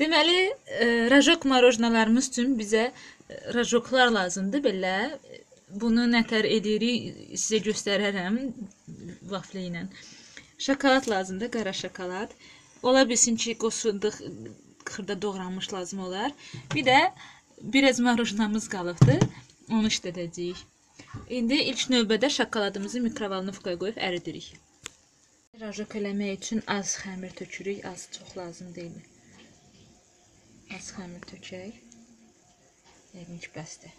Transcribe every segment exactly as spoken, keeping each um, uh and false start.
Deməli, e, rajok marojnalarımız üçün bizə e, rajoklar lazımdır belə. Bunu nətər edirik sizə göstərərəm vaflə ilə. Şokolad lazımdır, qara şokolad. Ola bilsin ki, qoz fındıq xırda doğranmış lazım olar. Bir də biraz marojnamız qalıbdır. Onu işlədəcəyik. İndi ilk növbədə şokoladımızı mikrovalnovkaya qoyub əridirik. Rajok eləmək üçün az xəmir tökürük, az çox lazım deyil. Az xəmir tökək. Yəqin ki, bəsdir.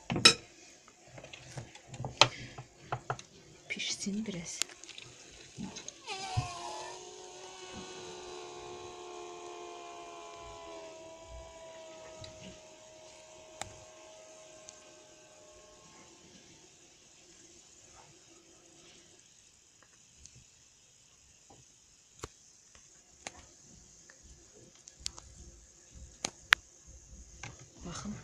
Pişsin biraz. Baxın.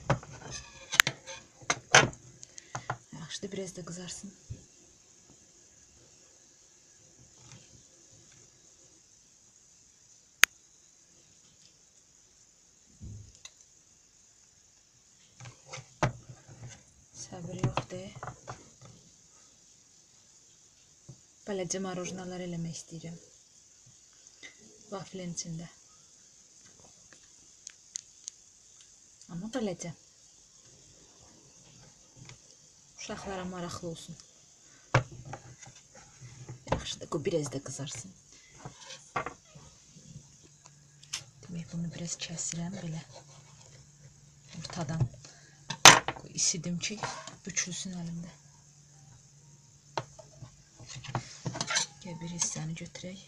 Yaxşıdır, biraz da qızarsın. Səbir yoxdur. Beləcə marojnalar eləmək istəyirəm. Vaflin içində. Amma beləcə. Uşaqlara maraqlı olsun. Yaxşıdır, bu biraz da qızarsın. Demək, bunu biraz kəsirəm belə. Ortadan isidim ki, bükülsün əlimdə. Gəl bir hissəni götürək.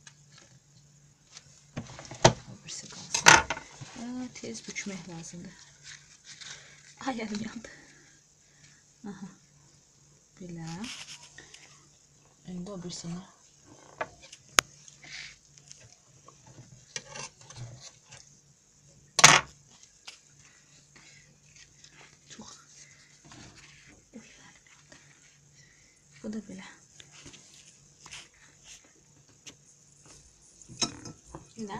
O birisi qalsın. Aa, tez bükmək lazımdır. Ay, əlim yandı. Aha. Belə. İndi o birisini. Çox. Bu da belə. Nə?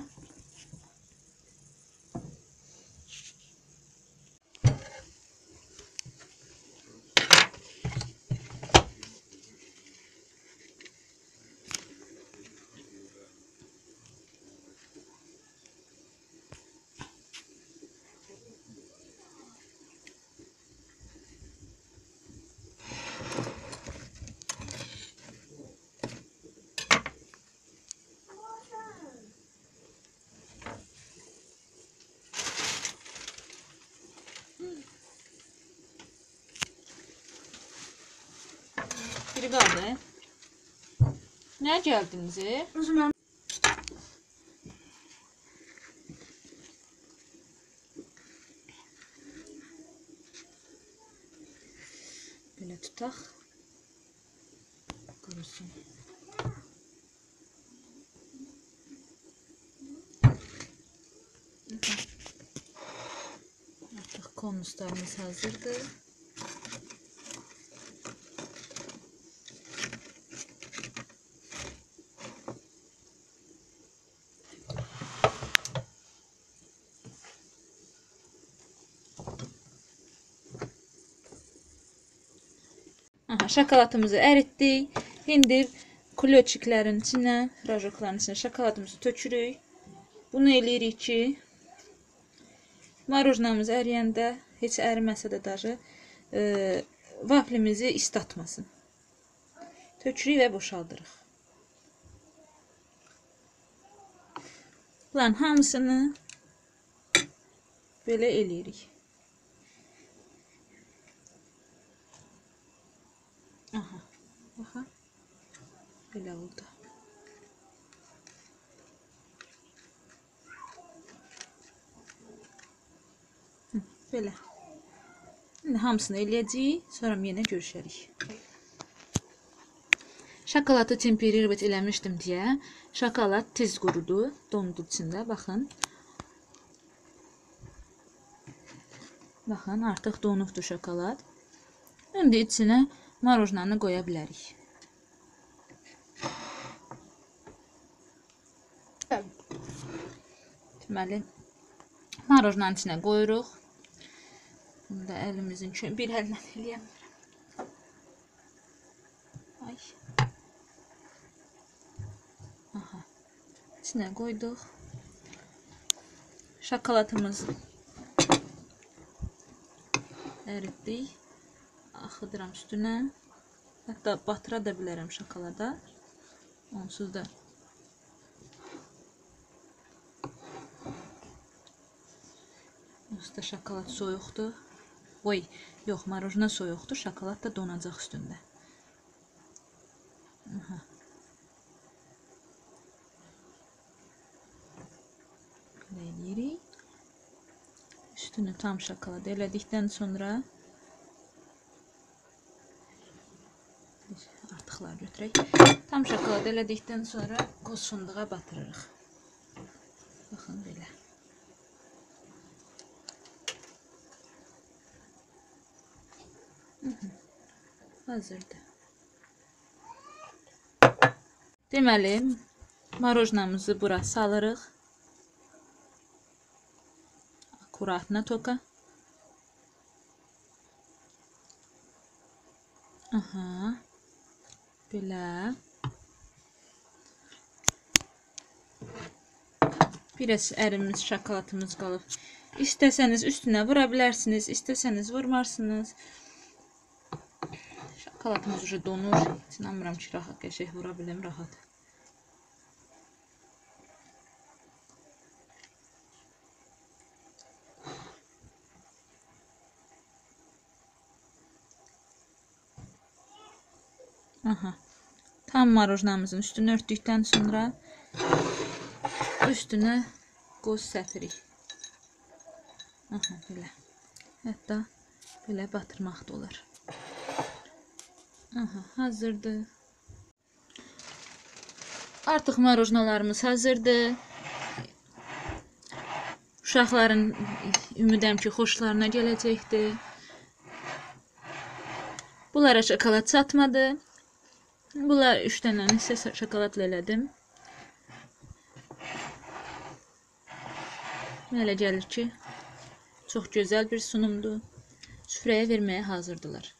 Biri qaldı. Nə gəldiniz? Uzun. Belə tutaq. Qurusun. Artıq konuslarımız hazırdır. Aha, şokoladımızı əritdik. İndi kloçiklərin içinə, rajokların içinə şokoladımızı tökürük. Bunu eləyirik ki, marojnamız əriyəndə, heç əriməsə də daşı, e, vaflimizi islatmasın. Tökürük və boşaldırıq. Bunların hamısını belə eləyirik. Aha, baxa, belə oldu. Hı, belə. İndi hamısını eləyəcəyik, sonra yenə görüşərik. Şokoladı temperirovat eləmişdim deyə, şokolad tez qurudu, dondu içində, baxın. Baxın, artıq donubdur şokolad. İndi içinə marojnanı qoya bilərik. Deməli, Marojnanın içinə qoyuruq. Bunu da əlimizin üçün bir əllə eləyəm. Ay. Aha. İçinə qoyduq. Şokoladımızı əritdik. Axıdıram üstünə. Hətta batıra da bilərəm şokolada. Onsuz da Onsuz da şokolad soyuqdur. Oy, yox, marojna soyuqdur. Şokolad da donacaq üstündə. Aha. Belə eləyirik. Üstünü tam şokolad elədikdən sonra artıqlar götürək. Tam şokolad elədikdən sonra qoz fındığa batırırıq. Baxın belə. Hazırdır. Deməli, marojnamızı bura salırıq. Akuratna toka. Aha. Belə. Biraz ərimiş şokoladımız qalıb. İstəsəniz üstünə vura bilərsiniz, istəsəniz vurmarsınız. Şokoladımız ucu donur. İnanmıram ki, rahat qəşəng vura biləm, rahat. Aha. Tam marojnamızın üstünü örtdükdən sonra üstünə qoz səpirik. Aha, belə. Hətta belə batırmaq da olar. Aha, hazırdır. Artıq marojnalarımız hazırdır. Uşaqların ümidəm ki, xoşlarına gələcəkdir. Bunlara şokolad çatmadı. Bunlar üç dənə isə şokoladla elədim. Elə gəlir ki, çox gözəl bir sunumdur. Süfrəyə verməyə hazırdılar.